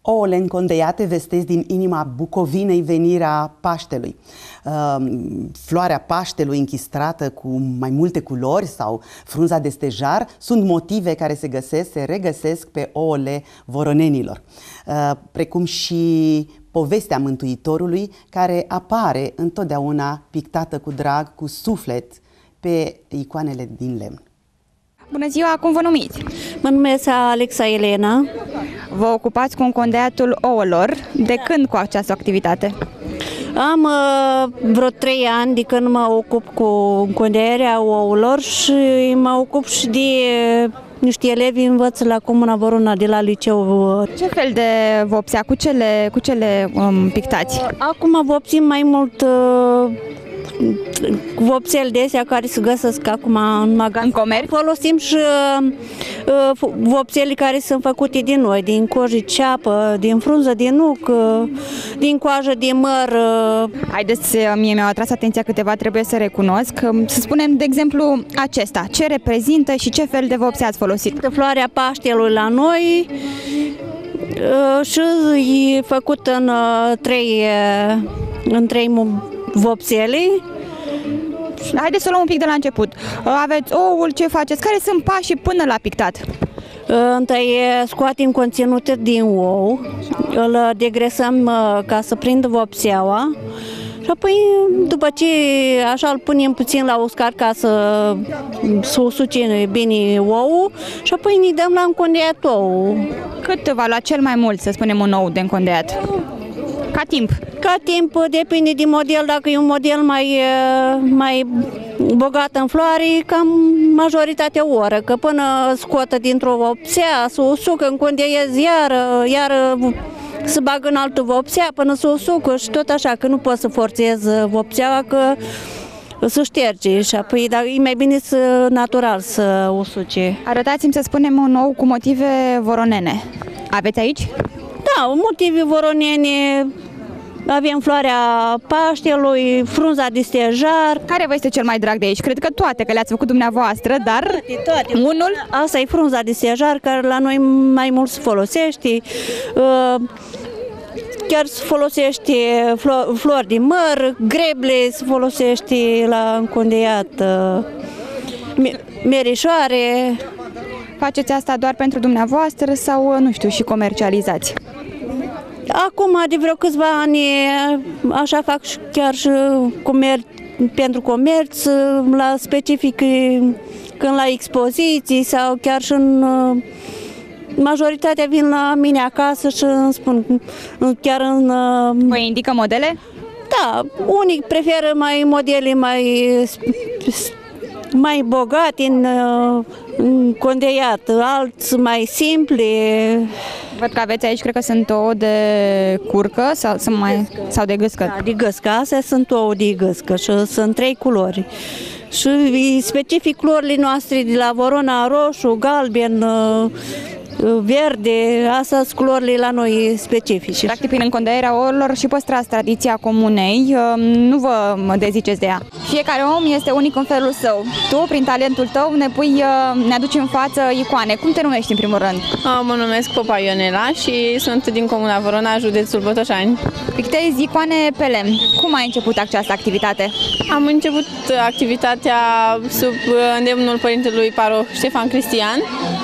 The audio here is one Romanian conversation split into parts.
Ouăle încondeiate vestesc din inima Bucovinei venirea Paștelui. Floarea Paștelui închistrată cu mai multe culori sau frunza de stejar sunt motive care se regăsesc pe ouăle voronenilor, precum și povestea Mântuitorului, care apare întotdeauna pictată cu drag, cu suflet, pe icoanele din lemn. Bună ziua, cum vă numiți? Mă numesc Alexa Elena. Vă ocupați cu încondeiatul ouălor. De când cu această activitate? Am vreo 3 ani de când mă ocup cu încondeierea ouălor și mă ocup și de niște elevi învăț la Comuna Vorona de la liceu. Ce fel de vopsea? Cu ce le pictați? Acum vopsim mai mult vopseli de astea care se găsesc acum în magazin. În comerț? Folosim și vopseli care sunt făcute din noi, din cojă de ceapă, din frunză de nuc, din coajă de măr. Haideți, mie mi-au atras atenția câteva, trebuie să recunosc. Să spunem, de exemplu, acesta. Ce reprezintă și ce fel de vopsea ați folosit? Floarea Paștelui la noi și e făcut în trei vopsele. Haideți să luăm un pic de la început. Aveți oul, ce faceți? Care sunt pașii până la pictat? Întâi scoatem conținutul din ou, îl degresăm ca să prindă vopseaua și apoi după ce așa îl punem puțin la uscat ca să usuce bine ouul și apoi ne dăm la încondeiat ouul. Cât va lua cel mai mult, să spunem, un ou de încondeiat? Ca timp? Ca timp depinde de model, dacă e un model mai bogat în floare, cam majoritatea o oră, că până scotă dintr-o vopsea, să o usucă, încondeiez iar să bag în altă vopsea până să o usucă și tot așa, că nu pot să forțez vopseaua, că să șterge și apoi dar e mai bine natural să usuce. Arătați-mi, să spunem, un ou cu motive voronene. Aveți aici? Da, motive voronene, avem floarea Paștelui, frunza de stejar. Care vă este cel mai drag de aici? Cred că toate, că le-ați făcut dumneavoastră, dar toate. Unul? Asta e frunza de stejar, care la noi mai mult se folosește. Chiar se folosește flori de măr, greble se folosește la încondeiat, merișoare. Faceți asta doar pentru dumneavoastră sau, nu știu, și comercializați? Acum, de vreo câțiva ani, așa fac chiar și pentru comerț, la specific când la expoziții sau chiar și în majoritatea vin la mine acasă și îmi spun chiar în... Vă indică modele? Da, unii preferă modele mai bogate în condeiat, alți mai simple. Văd că aveți aici, cred că sunt ouă de curcă sau de gâscă. Da, de gâscă. Astea sunt ouă de gâscă și sunt 3 culori. Și specific culorile noastre de la Vorona, roșu, galben, verde, astea sunt culorile la noi specifice. Practic, prin încondeierea ouălor și păstrați tradiția comunei, nu vă deziceți de ea. Fiecare om este unic în felul său. Tu, prin talentul tău, ne aduci în față icoane. Cum te numești în primul rând? Mă numesc Popa Ionela și sunt din Comuna Vorona, județul Botoșani. Pictezi icoane pe lemn. Cum ai început această activitate? Am început activitatea sub îndemnul părintelui paroh Ștefan Cristian,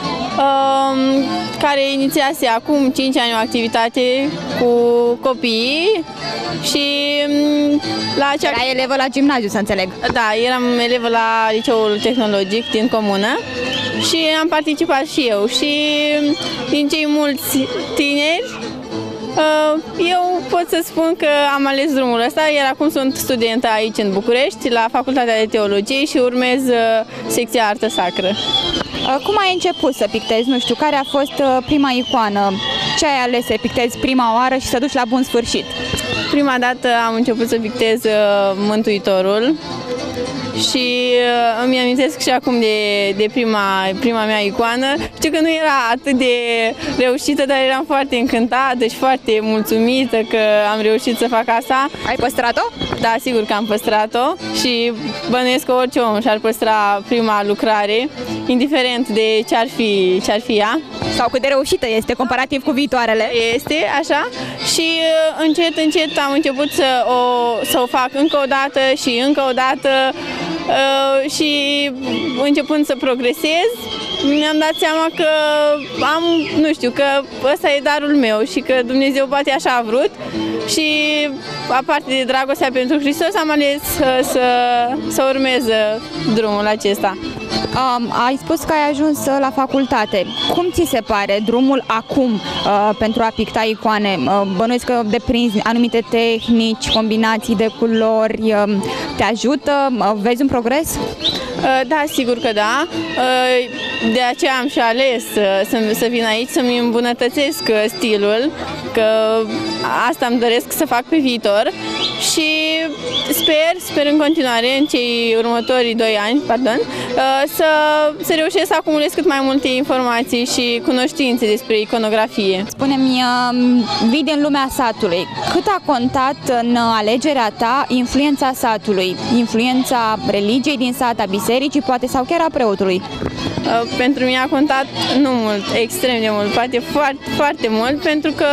care inițiase acum 5 ani o activitate cu copiii și la acea... Era elevă la gimnaziu, să înțeleg. Da, eram elevă la liceul tehnologic din comună și am participat și eu și din cei mulți tineri eu pot să spun că am ales drumul ăsta, iar acum sunt studentă aici în București, la Facultatea de Teologie și urmez secția Artă Sacră. Cum ai început să pictezi? Nu știu, care a fost prima icoană? Ce ai ales să pictezi prima oară și să duci la bun sfârșit? Prima dată am început să pictez Mântuitorul și îmi amintesc și acum de prima mea icoană. Știu că nu era atât de reușită, dar eram foarte încântată și foarte mulțumită că am reușit să fac asta. Ai păstrat-o? Da, sigur că am păstrat-o și bănuiesc că orice om și-ar păstra prima lucrare, indiferent de ce-ar fi ea. Sau cât de reușită este comparativ cu viitoarele? Este așa și încet am început să o fac încă o dată și încă o dată și începând să progresez, mi-am dat seama că că ăsta e darul meu și că Dumnezeu poate așa a vrut și aparte de dragostea pentru Hristos am ales să urmez drumul acesta. Ai spus că ai ajuns la facultate. Cum ți se pare drumul acum pentru a picta icoane? Bănuiesc că deprinzi anumite tehnici, combinații de culori. Te ajută? Vezi un progres? Da, sigur că da. De aceea am și ales să vin aici, să-mi îmbunătățesc stilul, că asta îmi doresc să fac pe viitor și sper în continuare, în cei următorii 2 ani, să reușesc să acumulez cât mai multe informații și cunoștințe despre iconografie. Spune-mi, vii din lumea satului. Cât a contat în alegerea ta influența satului, influența religiei din sat, a bisericii, poate, sau chiar a preotului? Pentru mine a contat nu mult, extrem de mult, poate foarte, foarte mult, pentru că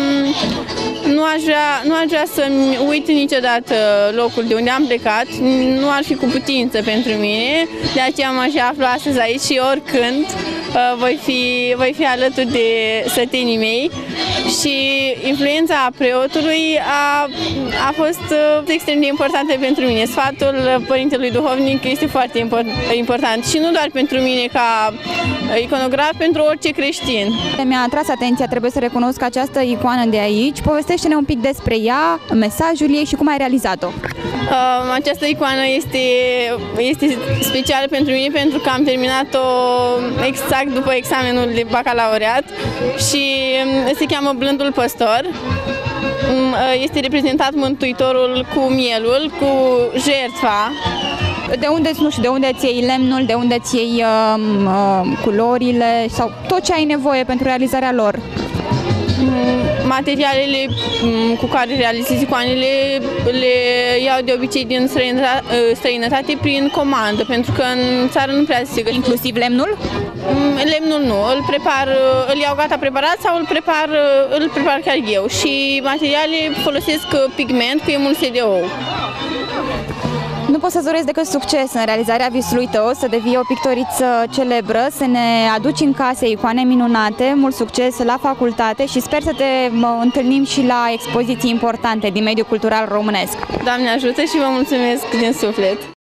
nu aș vrea să-mi uit niciodată locul de unde am plecat, nu ar fi cu putință pentru mine, de aceea mă și aflu astăzi aici și oricând voi fi alături de sătenii mei și influența preotului a fost extrem de importantă pentru mine. Sfatul părintelui duhovnic este foarte important și nu doar pentru mine ca iconograf, pentru orice creștin. Mi-a atras atenția, trebuie să recunosc, că această icoană de aici. Povestește-ne un pic despre ea, mesajul ei și cum ai realizat-o. Această icoană este specială pentru mine pentru că am terminat-o exact după examenul de bacalaureat și se cheamă Blândul Păstor. Este reprezentat Mântuitorul cu mielul, cu jertfa. De unde îți iei lemnul, de unde îți iei culorile sau tot ce ai nevoie pentru realizarea lor? Materialele cu care realizez icoanele le iau de obicei din străinătate prin comandă, pentru că în țară nu prea se găsește. Inclusiv lemnul? Lemnul nu, îl iau gata preparat sau îl prepar chiar eu și materiale folosesc pigment cu emulsie de ou. Nu pot să-ți doresc decât succes în realizarea visului tău, să devii o pictoriță celebră, să ne aduci în case icoane minunate, mult succes la facultate și sper să te întâlnim și la expoziții importante din mediul cultural românesc. Doamne ajută și vă mulțumesc din suflet!